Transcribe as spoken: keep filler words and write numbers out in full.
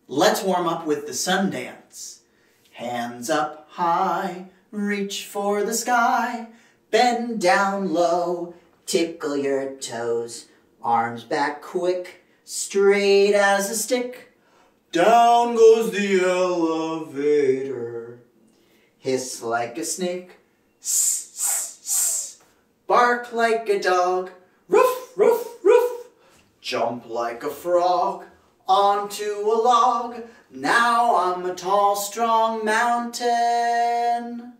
Let's warm up with the sun dance. Hands up high, reach for the sky. Bend down low, tickle your toes. Arms back quick, straight as a stick. Down goes the elevator. Hiss like a snake, sss, sss, sss. Bark like a dog, roof, roof, roof. Jump like a frog onto a log. Now I'm a tall, strong mountain.